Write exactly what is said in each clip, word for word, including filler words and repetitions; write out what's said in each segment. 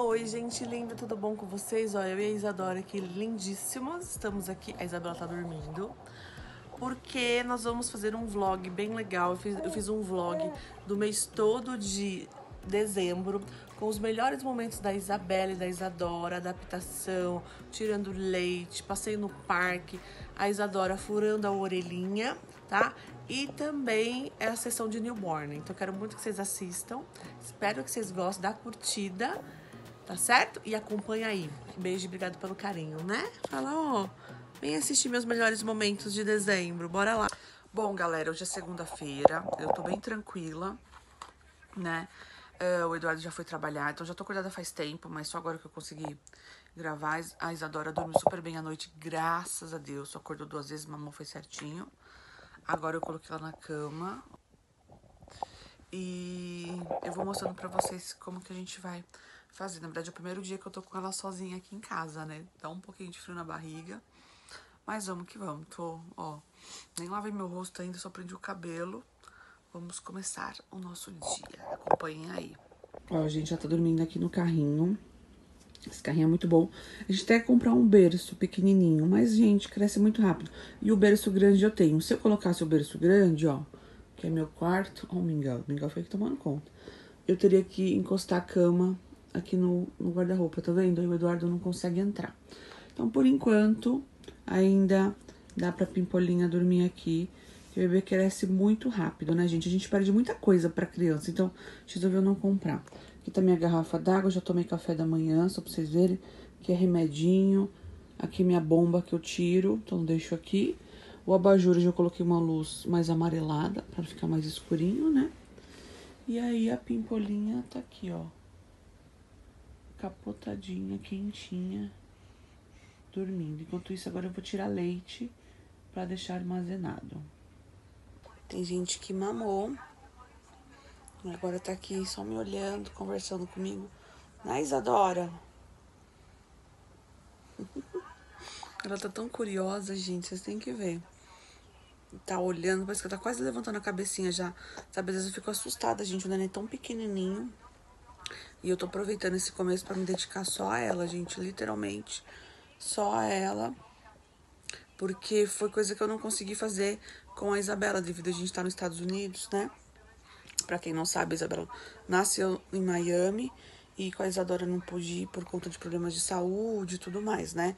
Oi, gente linda, tudo bom com vocês? Ó, eu e a Isadora aqui, lindíssimas. Estamos aqui, a Isabela tá dormindo. Porque nós vamos fazer um vlog bem legal. Eu fiz, eu fiz um vlog do mês todo de dezembro, com os melhores momentos da Isabela e da Isadora, adaptação, tirando leite, passeio no parque, a Isadora furando a orelhinha, tá? E também é a sessão de newborn. Então eu quero muito que vocês assistam. Espero que vocês gostem da curtida. Tá certo? E acompanha aí. Beijo e obrigado pelo carinho, né? Fala, ó, vem assistir meus melhores momentos de dezembro. Bora lá. Bom, galera, hoje é segunda-feira. Eu tô bem tranquila, né? Uh, o Eduardo já foi trabalhar, então já tô acordada faz tempo, mas só agora que eu consegui gravar. A Isadora dormiu super bem à noite, graças a Deus. Só acordou duas vezes, mamou foi certinho. Agora eu coloquei ela na cama. E eu vou mostrando pra vocês como que a gente vai fazer. Na verdade, é o primeiro dia que eu tô com ela sozinha aqui em casa, né? Dá um pouquinho de frio na barriga. Mas vamos que vamos. Tô, ó, nem lavei meu rosto ainda, só prendi o cabelo. Vamos começar o nosso dia. Acompanhem aí. Ó, a gente já tá dormindo aqui no carrinho. Esse carrinho é muito bom. A gente tem que comprar um berço pequenininho, mas, gente, cresce muito rápido. E o berço grande eu tenho. Se eu colocasse o berço grande, ó, que é meu quarto... Ó, o Mingau. O Mingau foi aqui tomando conta. Eu teria que encostar a cama aqui no, no guarda-roupa, tá vendo? Aí o Eduardo não consegue entrar. Então, por enquanto, ainda dá pra Pimpolinha dormir aqui. O bebê cresce muito rápido, né, gente? A gente perde muita coisa pra criança, então a gente resolveu não comprar. Aqui tá minha garrafa d'água, já tomei café da manhã, só pra vocês verem. Aqui é remedinho. Aqui minha bomba que eu tiro, então deixo aqui. O abajur eu já coloquei uma luz mais amarelada, pra ficar mais escurinho, né? E aí a Pimpolinha tá aqui, ó. Capotadinha, quentinha, dormindo. Enquanto isso, agora eu vou tirar leite pra deixar armazenado. Tem gente que mamou. Agora tá aqui só me olhando, conversando comigo. Né, Isadora? Ela tá tão curiosa, gente, vocês têm que ver. Tá olhando, parece que ela tá quase levantando a cabecinha já. Sabe, às vezes eu fico assustada, gente, o neném é tão pequenininho. E eu tô aproveitando esse começo pra me dedicar só a ela, gente, literalmente. Só a ela. Porque foi coisa que eu não consegui fazer com a Isabela, devido a gente estar nos Estados Unidos, né? Pra quem não sabe, a Isabela nasceu em Miami e com a Isadora não pude ir por conta de problemas de saúde e tudo mais, né?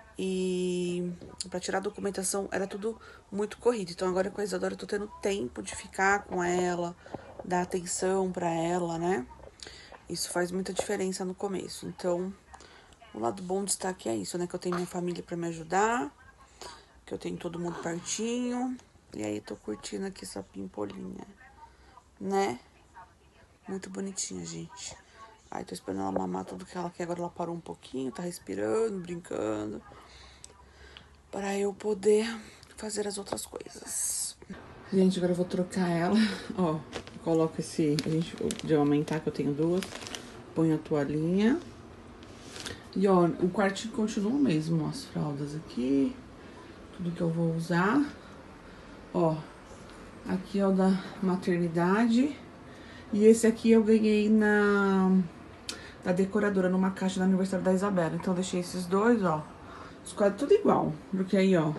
E pra tirar a documentação era tudo muito corrido. Então agora com a Isadora eu tô tendo tempo de ficar com ela, dar atenção pra ela, né? Isso faz muita diferença no começo. Então, o lado bom de estar aqui é isso, né? Que eu tenho minha família pra me ajudar, que eu tenho todo mundo pertinho. E aí, tô curtindo aqui essa Pimpolinha, né? Muito bonitinha, gente. Aí, tô esperando ela mamar tudo que ela quer. Agora ela parou um pouquinho, tá respirando, brincando. Para eu poder fazer as outras coisas. Gente, agora eu vou trocar ela. Ó, eu coloco esse... A gente, de aumentar, que eu tenho duas. Põe a toalhinha. E, ó, o quartinho continua o mesmo. Ó, as fraldas aqui. Tudo que eu vou usar. Ó, aqui é o da maternidade. E esse aqui eu ganhei na da decoradora, numa caixa do aniversário da Isabela. Então eu deixei esses dois, ó. Os quadros tudo igual. Porque aí, ó,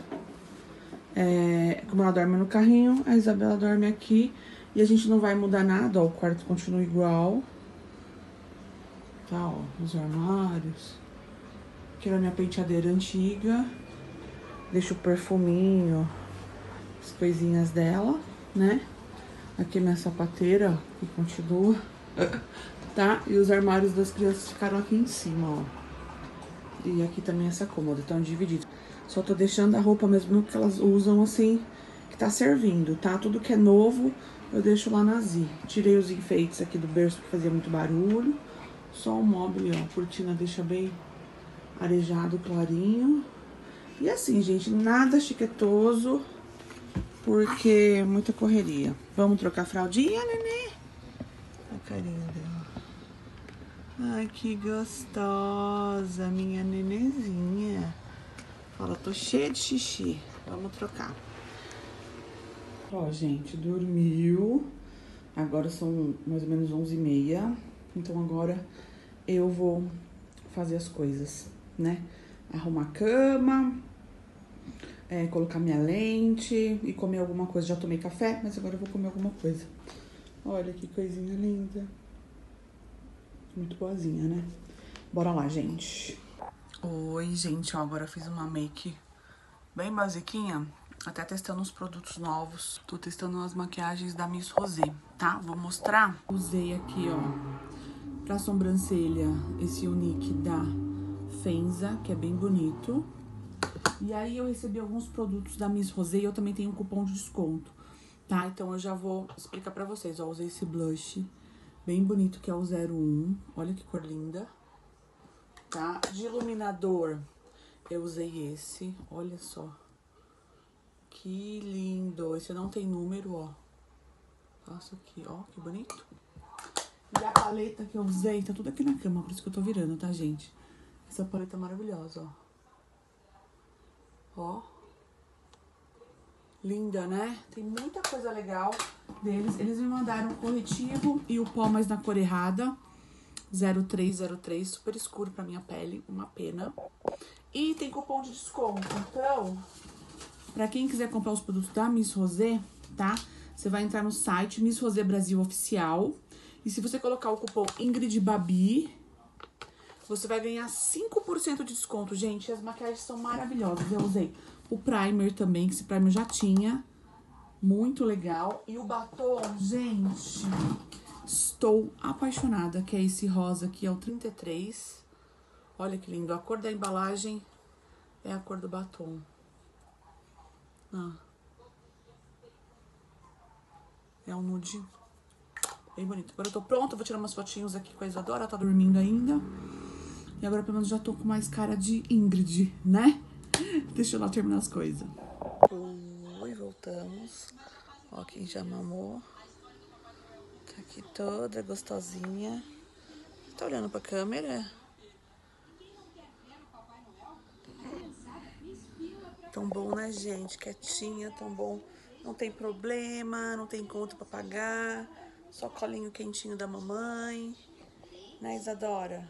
é, como ela dorme no carrinho, a Isabela dorme aqui. E a gente não vai mudar nada, ó. O quarto continua igual. Tá, ó, os armários. Aqui era a minha penteadeira antiga. Deixa o perfuminho, as coisinhas dela, né? Aqui minha sapateira, ó, que continua, tá? E os armários das crianças ficaram aqui em cima, ó. E aqui também essa cômoda, estão divididos. Só tô deixando a roupa mesmo que elas usam assim, que tá servindo, tá? Tudo que é novo, eu deixo lá na Zi. Tirei os enfeites aqui do berço que fazia muito barulho. Só o móvel, ó, a cortina deixa bem arejado, clarinho. E assim, gente, nada chiquetoso, porque é muita correria. Vamos trocar a fraldinha, nenê? A carinha dela. Ai, que gostosa, minha nenezinha. Fala, tô cheia de xixi. Vamos trocar. Ó, gente, dormiu. Agora são mais ou menos onze e meia. Então agora eu vou fazer as coisas, né? Arrumar a cama, é, colocar minha lente e comer alguma coisa. Já tomei café, mas agora eu vou comer alguma coisa. Olha que coisinha linda. Muito boazinha, né? Bora lá, gente. Oi, gente, ó, agora eu fiz uma make bem basiquinha, até testando os produtos novos. Tô testando as maquiagens da Miss Rosé, tá? Vou mostrar. Usei aqui, ó, pra sobrancelha, esse Unique da Fenza, que é bem bonito. E aí eu recebi alguns produtos da Miss Rosé e eu também tenho um cupom de desconto, tá? Então eu já vou explicar pra vocês, ó. Usei esse blush bem bonito, que é o zero um. Olha que cor linda. Tá? De iluminador, eu usei esse. Olha só. Que lindo. Esse não tem número, ó. Faço aqui, ó. Que bonito. E a paleta que eu usei, tá tudo aqui na cama, por isso que eu tô virando, tá, gente? Essa paleta é maravilhosa, ó. Ó. Linda, né? Tem muita coisa legal deles. Eles me mandaram o corretivo e o pó, mas na cor errada. zero três zero três, super escuro pra minha pele, uma pena. E tem cupom de desconto, então, pra quem quiser comprar os produtos da Miss Rosé, tá? Você vai entrar no site Miss Rosé Brasil Oficial. E se você colocar o cupom Ingrid Babi, você vai ganhar cinco por cento de desconto, gente. As maquiagens são maravilhosas. Eu usei o primer também, que esse primer já tinha. Muito legal. E o batom, gente... Estou apaixonada, que é esse rosa aqui, é o trinta e três. Olha que lindo. A cor da embalagem é a cor do batom. Ah. É um nude bem bonito. Agora eu tô pronta, vou tirar umas fotinhos aqui com a Isadora, ela tá dormindo ainda. E agora pelo menos já tô com mais cara de Ingrid, né? Deixa eu lá terminar as coisas. Oi, voltamos. Ó, quem já mamou. Tá aqui toda gostosinha. Tá olhando pra câmera? Tão bom, né, gente? Quietinha, tão bom. Não tem problema, não tem conta pra pagar. Só colinho quentinho da mamãe. Né, Isadora?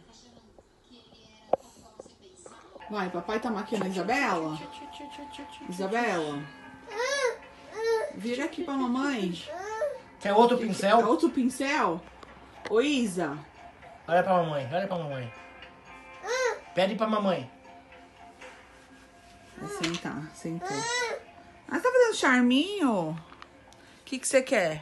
Vai, papai tá maquiando a Isabela? Isabela? Vira aqui pra mamãe. Quer outro pincel? Quer outro pincel? Ô, Isa. Olha pra mamãe, olha pra mamãe. Pede pra mamãe. Vai sentar, sentou. Ah, tá fazendo charminho? O que que você quer?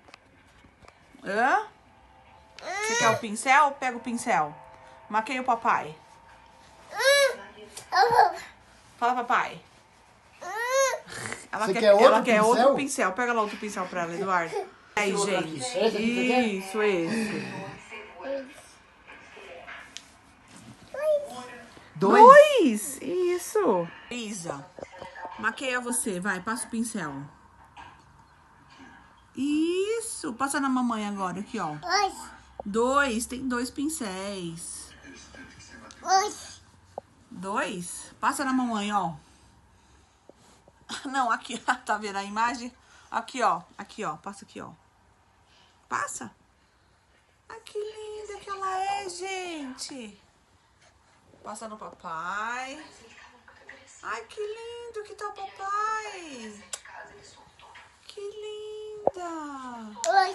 Hã? Você quer o pincel? Pega o pincel. Maqueia o papai. Fala, papai. Ela Você quer, quer outro ela quer pincel? outro pincel. Pega lá outro pincel pra ela, Eduardo. Aí, gente. Isso, esse. Dois? Dois! Isso. Isa, maqueia você. Vai, passa o pincel. Isso. Passa na mamãe agora, aqui, ó. Dois. Dois. Tem dois pincéis. Dois. Dois? Passa na mamãe, ó. Não, aqui, tá vendo a imagem? Aqui, ó. Aqui, ó. Passa aqui, ó. Passa. Ai, que linda que ela é, gente. Passa no papai. Ai, que lindo que tá o papai. Que linda. Dois.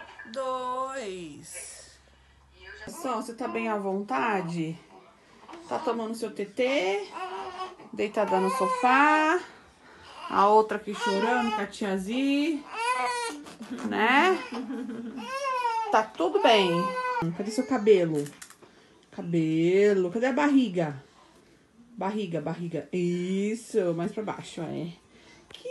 Dois. Só, você tá bem à vontade? Tá tomando seu tetê? Deitada no sofá. A outra aqui chorando com a tiazinha. Né? Tá tudo bem. Cadê seu cabelo? Cabelo. Cadê a barriga? Barriga, barriga. Isso, mais pra baixo, é. Que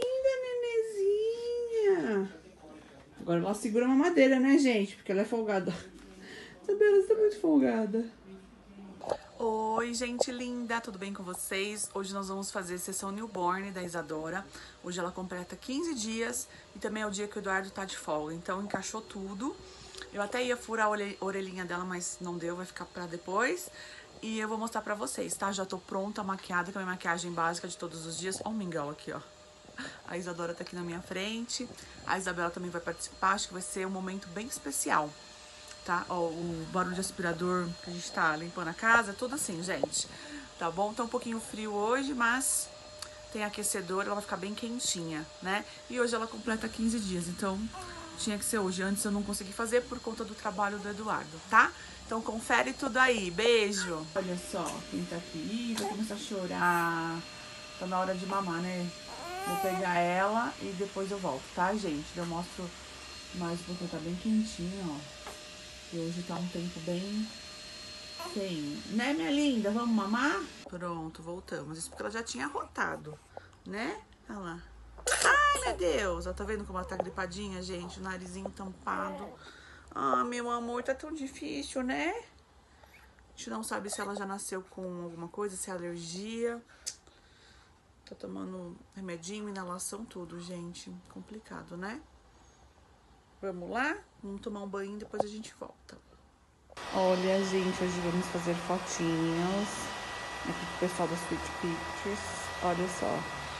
linda, nenezinha. Agora ela segura uma madeira, né, gente? Porque ela é folgada. Isabela, você tá muito folgada. Oi, gente linda, tudo bem com vocês? Hoje nós vamos fazer sessão newborn da Isadora. Hoje ela completa quinze dias e também é o dia que o Eduardo tá de folga, então encaixou tudo. Eu até ia furar a orelhinha dela, mas não deu, vai ficar pra depois. E eu vou mostrar pra vocês, tá? Já tô pronta, maquiada, com a minha maquiagem básica de todos os dias. Ó o mingau aqui, ó. A Isadora tá aqui na minha frente. A Isabela também vai participar, acho que vai ser um momento bem especial. tá? Ó, o barulho de aspirador que a gente tá limpando a casa, tudo assim, gente. Tá bom? Tá um pouquinho frio hoje, mas tem aquecedor, ela vai ficar bem quentinha, né? E hoje ela completa quinze dias, então tinha que ser hoje. Antes eu não consegui fazer por conta do trabalho do Eduardo, tá? Então confere tudo aí. Beijo! Olha só, quem tá aqui vai começar a chorar. Tá na hora de mamar, né? Vou pegar ela e depois eu volto, tá, gente? Eu mostro mais porque tá bem quentinho, ó. E hoje tá um tempo bem feio. Né, minha linda? Vamos mamar? Pronto, voltamos. Isso porque ela já tinha rotado, né? Olha lá. Ai, meu Deus! Ó, tá vendo como ela tá gripadinha, gente? O narizinho tampado. Ah, meu amor, tá tão difícil, né? A gente não sabe se ela já nasceu com alguma coisa, se é alergia. Tô tomando remedinho, inalação, tudo, gente. Complicado, né? Vamos lá? Vamos tomar um banho e depois a gente volta. Olha, gente, hoje vamos fazer fotinhos aqui com o pessoal da Sweet Pictures. Olha só.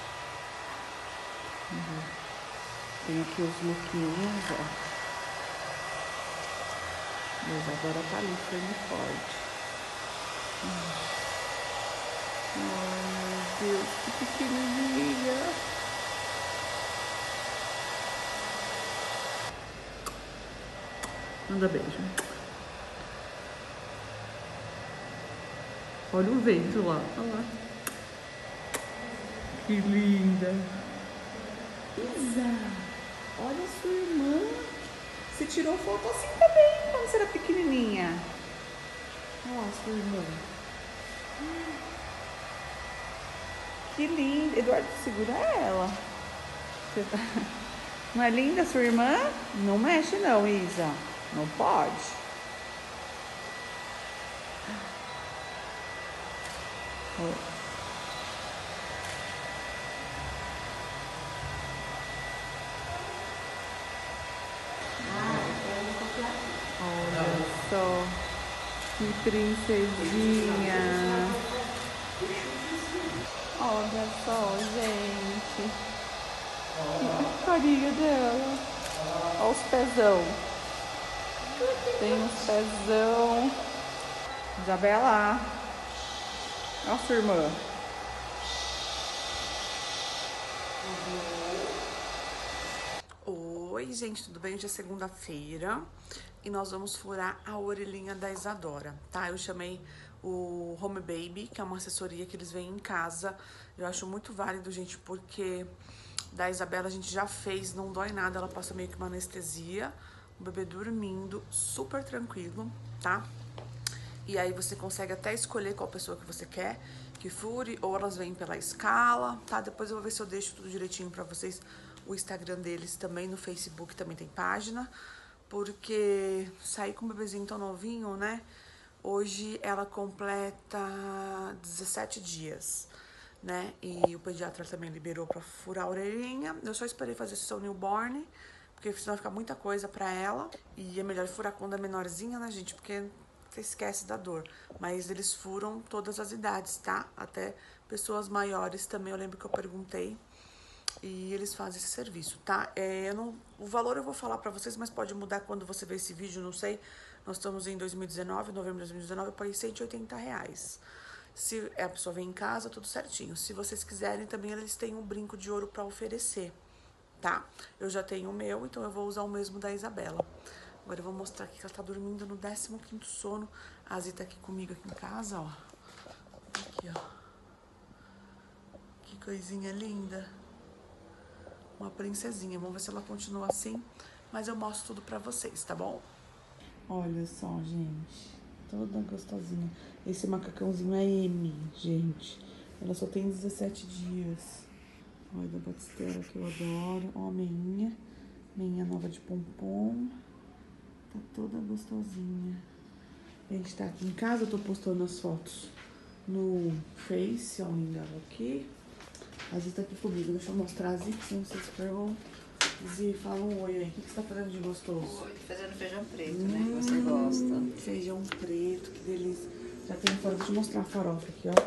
Uhum. Tem aqui os lookinhos, ó. Mas agora tá ali, firme e forte. Uhum. Ai, meu Deus, que pequenininha. Manda beijo. Olha o vento lá. Olha lá. Que linda. Isa, olha a sua irmã. Você tirou foto assim também, quando você era pequenininha. Olha a sua irmã. Que linda. Eduardo, segura ela. Você tá... Não é linda a sua irmã? Não mexe não, Isa. Não pode. Oh. Olha só, que princesinha. Olha só, gente. Que carinha dela. Olha os pezão. Tem uns pezão. Isabela. Olha a sua irmã. Oi, gente, tudo bem? Hoje é segunda-feira e nós vamos furar a orelhinha da Isadora, tá? Eu chamei o Home Baby, que é uma assessoria que eles vêm em casa. Eu acho muito válido, gente, porque da Isabela a gente já fez, não dói nada, ela passa meio que uma anestesia, o bebê dormindo, super tranquilo, tá? E aí você consegue até escolher qual pessoa que você quer que fure, ou elas vêm pela escala, tá? Depois eu vou ver se eu deixo tudo direitinho pra vocês. O Instagram deles também, no Facebook também tem página, porque sair com um bebezinho tão novinho, né? Hoje ela completa dezessete dias, né? E o pediatra também liberou pra furar a orelhinha. Eu só esperei fazer sessão newborn, porque senão vai ficar muita coisa pra ela. E é melhor furar quando é menorzinha, né, gente? Porque você esquece da dor. Mas eles furam todas as idades, tá? Até pessoas maiores também, eu lembro que eu perguntei. E eles fazem esse serviço, tá? É, eu não, o valor eu vou falar pra vocês, mas pode mudar quando você ver esse vídeo, não sei. Nós estamos em dois mil e dezenove, novembro de dois mil e dezenove, eu paguei cento e oitenta reais. Se a pessoa vem em casa, tudo certinho. Se vocês quiserem, também eles têm um brinco de ouro pra oferecer, tá? Eu já tenho o meu, então eu vou usar o mesmo da Isabela. Agora eu vou mostrar aqui que ela tá dormindo no décimo quinto sono. A Zita tá aqui comigo aqui em casa, ó. Aqui, ó. Que coisinha linda. Uma princesinha. Vamos ver se ela continua assim. Mas eu mostro tudo pra vocês, tá bom? Olha só, gente. Toda gostosinha. Esse macacãozinho é M, gente. Ela só tem dezessete dias. Olha da Batistela, que eu adoro. Ó, a meinha. Meinha nova de pompom. Tá toda gostosinha. A gente tá aqui em casa. Eu tô postando as fotos no Face. Ó, ainda aqui. A Zita tá aqui comigo, deixa eu mostrar a Zita, senão vocês perguntam. Zi, fala um oi aí, o que, que você tá fazendo de gostoso? Oi, fazendo feijão preto, hum, né, que você gosta. Feijão preto, que delícia. Já tem farofa, deixa eu mostrar a farofa aqui, ó.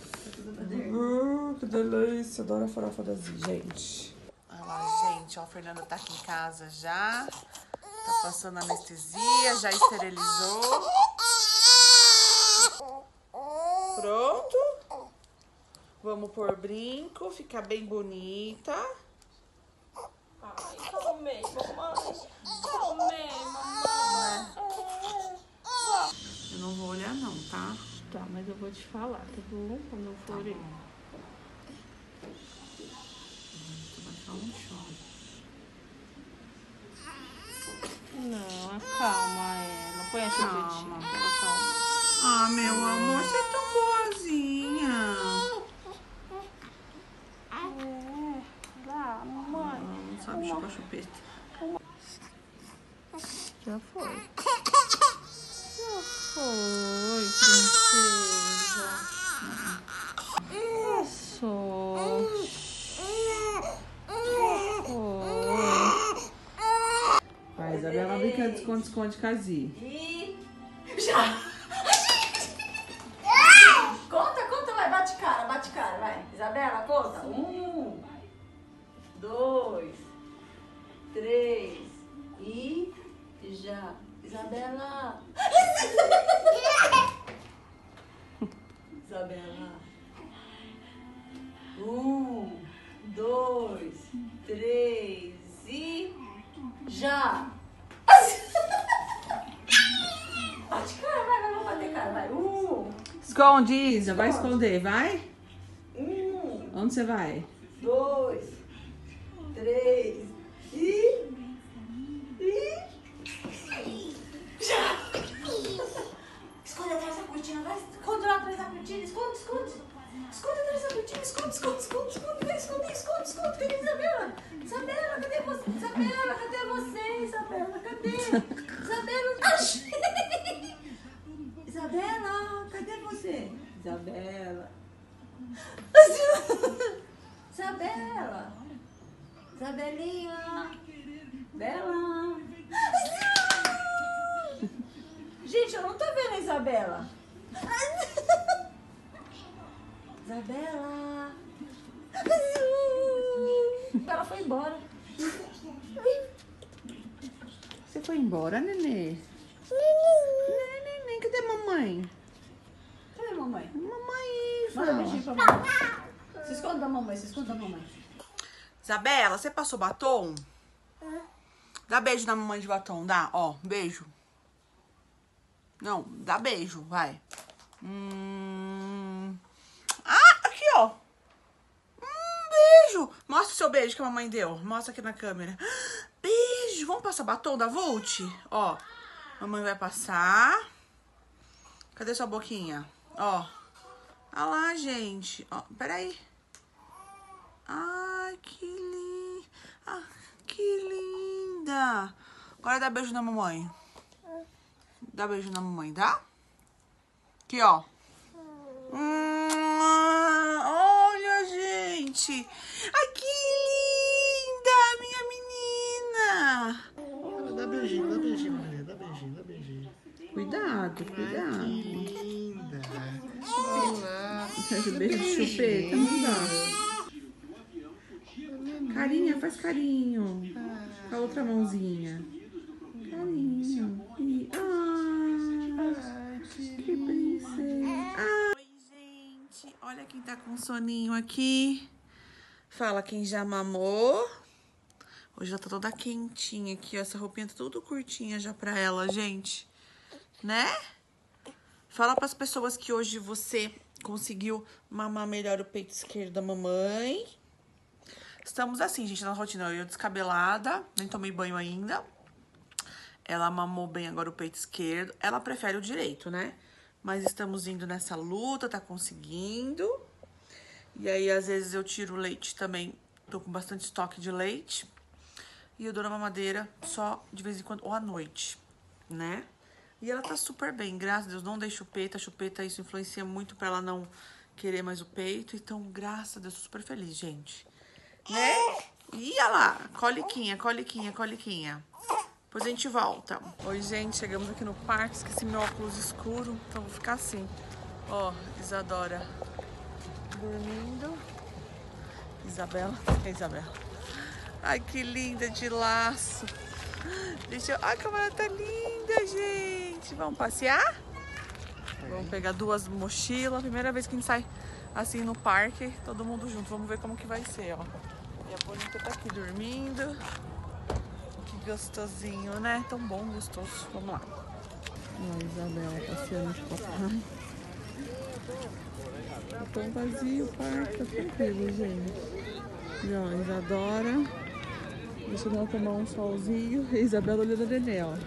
Uh, que delícia, adoro a farofa da Zi, gente. Olha lá, gente, ó, a Fernanda tá aqui em casa já. Tá passando anestesia, já esterilizou. Pronto. Vamos pôr brinco, ficar bem bonita. Ai, calmei, mamãe. Calmei, mamãe. Eu não vou olhar não, tá? Tá, mas eu vou te falar, tá bom? Quando eu for ir. Tu vai falar um choro. Não, acalma ela. Põe a chupetinha. Calma. Ah, meu amor, você é tão boazinha. É, dá, mamãe. Não sabe chupar chupeta. Já foi. Já foi, princesa. Isso. Já foi. Vai, Isabela, brincando de esconde-esconde com a Zi. E... Já! Conta, conta, vai, bate cara, bate cara, vai. Isabela, conta. Um, dois, três e já. Isabela. Isabela. Um, dois, três e já. Bate cara, vai, vai, vamos bater cara, vai. Um, Esconde, Isa, vai esconder, vai? um, Onde você vai? dois, três e... e... já! Esconde atrás da cortina, vai, esconde lá atrás da cortina, esconde, esconde. Esconde atrás da cortina, esconde, esconde, esconde, esconde, vai, esconde, esconde, esconde, cadê Isabela? Isabela, cadê você? Isabela, cadê você? Isabela, cadê? Isabela, Isabela, cadê você? Isabela. Isabela. Isabelinha. Bela. Gente, eu não tô vendo a Isabela. Isabela. Ela foi embora. Você foi embora, nenê? Nenê, nenê, cadê mamãe? Cadê a mamãe? Mamãe, Manda um beijinho pra mamãe. Se esconde da mamãe, se esconde da mamãe. Isabela, você passou batom? Dá beijo na mamãe de batom, dá? Ó, beijo. Não, dá beijo, vai. Hum... Ah, aqui, ó. Hum, beijo. Mostra o seu beijo que a mamãe deu. Mostra aqui na câmera. Beijo. Vamos passar batom da Vult? Ó, mamãe vai passar. Cadê sua boquinha? Ó. Olha lá, gente. Ó, peraí. Ai, que linda. Ah, que linda. Agora dá beijo na mamãe. Dá beijo na mamãe, tá? Aqui, ó. Hum, olha, gente. Ai, que linda, minha menina. Dá beijinho, dá beijinho, Maria. Dá beijinho, dá beijinho. Cuidado, Ai, cuidado. que linda. Olá. Beijo de chupeta, não dá. Carinha, faz carinho. Com a outra mãozinha. Carinho. E... Ai, que princesa. Ai, gente. Olha quem tá com soninho aqui. Fala quem já mamou. Hoje ela tá toda quentinha aqui, ó. Essa roupinha tá tudo curtinha já pra ela, gente. Né? Fala pras pessoas que hoje você conseguiu mamar melhor o peito esquerdo da mamãe. Estamos assim, gente, na rotina. Eu descabelada, nem tomei banho ainda. Ela mamou bem agora o peito esquerdo. Ela prefere o direito, né? Mas estamos indo nessa luta, tá conseguindo. E aí, às vezes, eu tiro o leite também. Tô com bastante estoque de leite. E eu dou na mamadeira só de vez em quando, ou à noite, né? E ela tá super bem, graças a Deus. Não dei chupeta. Chupeta, isso influencia muito pra ela não querer mais o peito. Então, graças a Deus, tô super feliz, gente. Né? E olha lá, coliquinha, coliquinha, coliquinha. Depois a gente volta. Oi, gente, chegamos aqui no parque. Esqueci meu óculos escuro, então vou ficar assim. Ó, Isadora dormindo. Isabela, é Isabela. Ai, que linda de laço. Deixa eu... Ai, a câmera tá linda, gente. Vamos passear? Vamos pegar duas mochilas. Primeira vez que a gente sai assim no parque, todo mundo junto. Vamos ver como que vai ser, ó. E a Bonita tá aqui dormindo. Que gostosinho, né? Tão bom, gostoso. Vamos lá. Olha a Isabela passeando de papai. Tá tão vazio o parque, tá tranquilo, gente. E ó, a Isadora deixando ela tomar um solzinho. E a Isabela olhando a nenê, ó.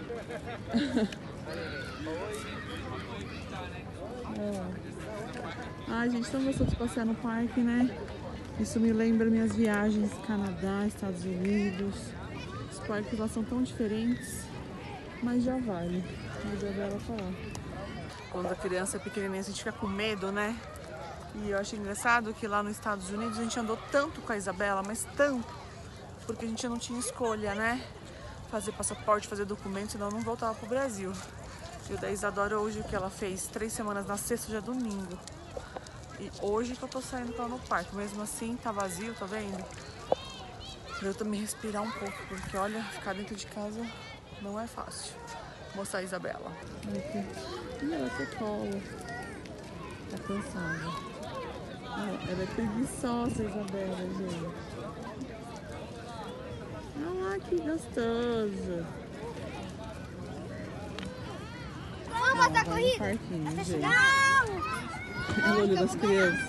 Ai, gente, tão gostoso de passear no parque, né? Isso me lembra minhas viagens Canadá, Estados Unidos. Os parques lá são tão diferentes, mas já vale. A Isabela tá lá. Quando a criança é pequenininha, a gente fica com medo, né? E eu acho engraçado que lá nos Estados Unidos a gente andou tanto com a Isabela, mas tanto, porque a gente não tinha escolha, né? Fazer passaporte, fazer documento, senão não voltava pro Brasil. E o da Isadora hoje, o que ela fez? Três semanas na sexta, já é domingo. E hoje que eu tô saindo com ela no parque. Mesmo assim, tá vazio, tá vendo? Pra eu também respirar um pouco, porque olha, ficar dentro de casa não é fácil. Vou mostrar a Isabela. Aqui. Ih, ela quer colo. Tá cansada. Ah, ela é preguiçosa, Isabela, gente. Ah, que gostoso. Vamos botar corrida? Parquinho, gente. Não! Ela olhou das crianças.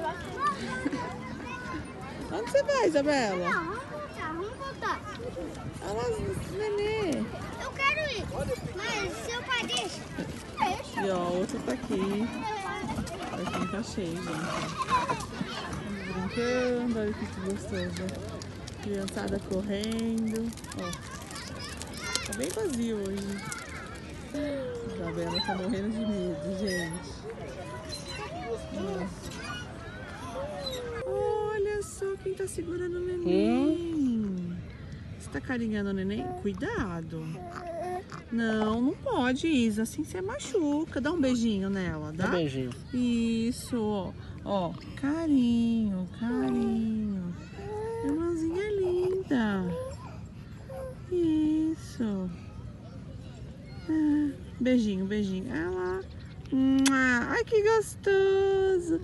Onde você vai, Isabela? Não, vamos voltar, vamos voltar. Olha lá, nenê. Eu quero ir, mas seu pai deixa. Deixa. E ó, a outra tá aqui. O parquinho tá cheio, gente. Brincando, olha que gostoso. Criançada correndo. Ó, tá bem vazio hoje. Isabela tá morrendo de medo, gente. Olha só quem tá segurando o neném. Você tá carinhando o neném? Cuidado. Não, não pode, Isa. Assim você machuca. Dá um beijinho nela, dá? Um beijinho. Isso, ó. Ó, carinho, carinho. Irmãzinha linda. Isso. Ah, beijinho, beijinho. Ela. Ai, que gostoso.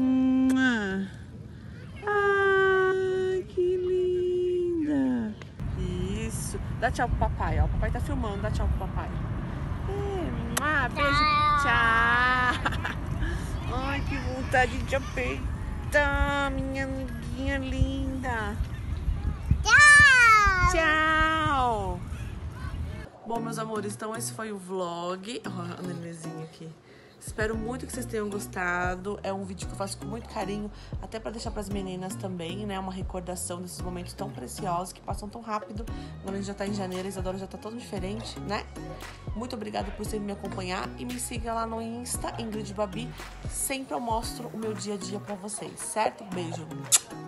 Ai, que linda. Isso. Dá tchau pro papai, ó. O papai tá filmando. Dá tchau pro papai. É, beijo. Tchau. Ai, que vontade de apertar, minha amiguinha linda. Tchau! Tchau! Bom, meus amores, então esse foi o vlog. Ó, a nenenzinha aqui. Espero muito que vocês tenham gostado. É um vídeo que eu faço com muito carinho, até pra deixar pras meninas também, né? Uma recordação desses momentos tão preciosos, que passam tão rápido. Agora a gente já tá em janeiro, a Isadora já tá todo diferente, né? Muito obrigada por sempre me acompanhar e me siga lá no Insta, Ingrid Babi. Sempre eu mostro o meu dia a dia pra vocês, certo? Beijo!